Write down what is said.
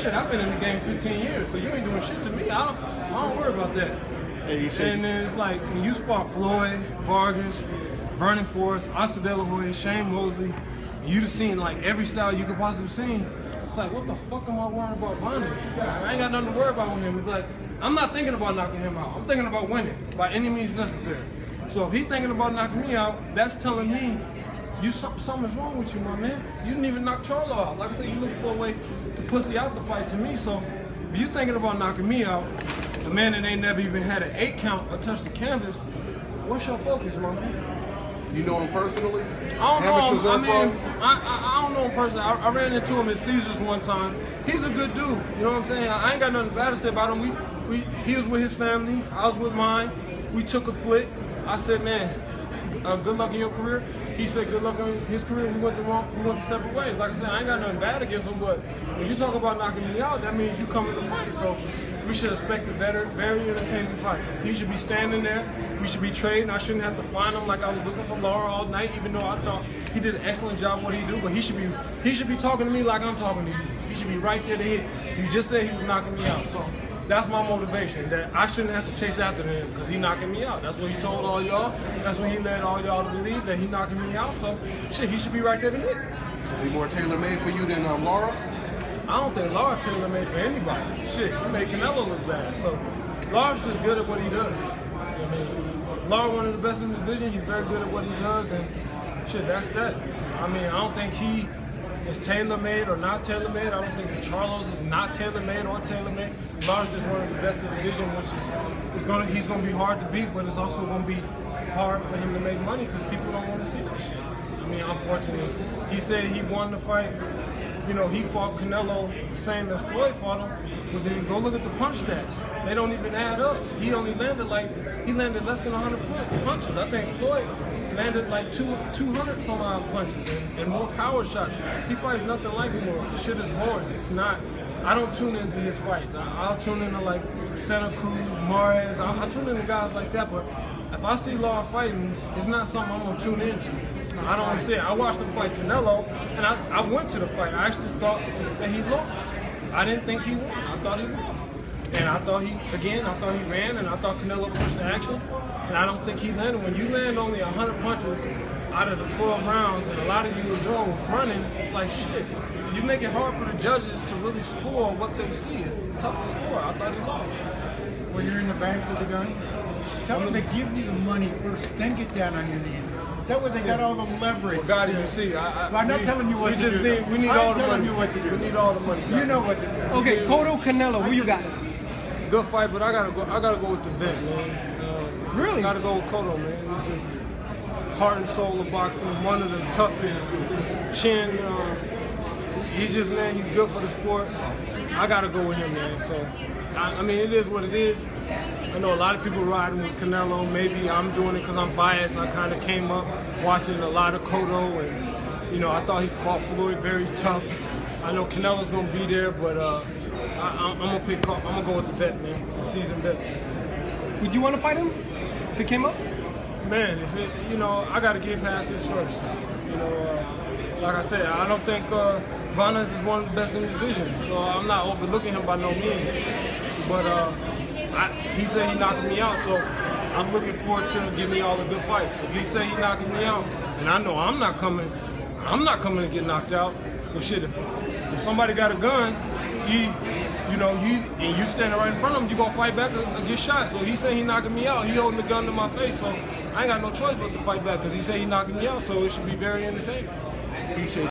shit, I've been in the game 15 years, so you ain't doing shit to me. I don't worry about that. Hey, and then it's like, when you spot Floyd, Vargas, Vernon Forrest, Oscar De La Hoya, Shane Mosley, and you just seen like every style you could possibly see, it's like, what the fuck am I worrying about Vonage? I ain't got nothing to worry about with him. It's like, I'm not thinking about knocking him out. I'm thinking about winning by any means necessary. So if he's thinking about knocking me out, that's telling me something's wrong with you, my man. You didn't even knock Charlo out. Like I said, you looking for a way to pussy out the fight to me. So if you thinking about knocking me out, a man that ain't never even had an 8 count or touched the canvas, what's your focus, my man? You know him personally? I don't know him. I mean, I don't know him personally. I ran into him at Caesars one time. He's a good dude. You know what I'm saying? I ain't got nothing bad to say about him. He was with his family. I was with mine. We took a flick. I said, man, good luck in your career. He said, good luck in his career. We went separate ways. Like I said, I ain't got nothing bad against him, but when you talk about knocking me out, that means you coming to fight. So we should expect a very entertaining fight. He should be standing there. We should be trading. I shouldn't have to find him like I was looking for Lara all night, even though I thought he did an excellent job what he do. But he should be talking to me like I'm talking to you. He should be right there to hit. You just said he was knocking me out. So that's my motivation, that I shouldn't have to chase after him because he's knocking me out. That's what he told all y'all. That's what he led all y'all to believe, that he's knocking me out. So shit, he should be right there to hit. Is he more tailor-made for you than Lara? I don't think Lara tailor-made for anybody. Shit, he made Canelo look bad. So Lara's just good at what he does. I mean, Lara one of the best in the division. He's very good at what he does, and shit, that's that. I mean, I don't think he is tailor-made or not tailor-made. I don't think the Charlos is not tailor-made or tailor-made. Lara's just one of the best in the division, which is he's gonna be hard to beat, but it's also gonna be hard for him to make money because people don't want to see that shit. I mean, unfortunately, he said he won the fight. You know, he fought Canelo the same as Floyd fought him, but then go look at the punch stats. They don't even add up. He only landed less than 100 punches. I think Floyd landed like 200 some odd punches and more power shots. He fights nothing like Floyd. The shit is boring. It's not. I don't tune into his fights. I'll tune into like Santa Cruz, Mares. I tune into guys like that, but if I see Lara fighting, it's not something I'm gonna tune into. I don't understand. I watched him fight Canelo, and I went to the fight. I actually thought that he lost. I didn't think he won. I thought he lost. And I thought he ran, and I thought Canelo pushed the action, and I don't think he landed. When you land only 100 punches out of the 12 rounds, and a lot of you were doing was running, it's like shit. You make it hard for the judges to really score what they see. It's tough to score. I thought he lost. When you're in the bank with the gun, tell them to give you the money first, then get down on your knees. That way they got all the leverage. Well, God, you see, I'm not telling you what to do. We need all the money. We need all the money. You know what to do. Okay, Cotto Canelo, who you got? Good fight, but I gotta go with the vet, man. Really? Gotta go with Cotto, man. It's just heart and soul of boxing. One of the toughest chin. He's just, man, he's good for the sport. I gotta go with him, man. So, I mean, it is what it is. I know a lot of people riding with Canelo. Maybe I'm doing it because I'm biased. I kind of came up watching a lot of Cotto, and you know, I thought he fought Floyd very tough. I know Canelo's gonna be there, but I'm gonna go with the vet, man, the seasoned vet. Would you want to fight him if it came up? Man, I gotta get past this first. You know, like I said, I don't think Vanez is one of the best in the division, so I'm not overlooking him by no means. But he said he knocking me out, so I'm looking forward to give me all a good fight. If he say he knocking me out, and I know I'm not coming to get knocked out. Well, shit, if somebody got a gun, and you standing right in front of him, you gonna fight back or get shot. So he said he knocking me out. He holding the gun to my face, so I ain't got no choice but to fight back because he said he knocking me out. So it should be very entertaining.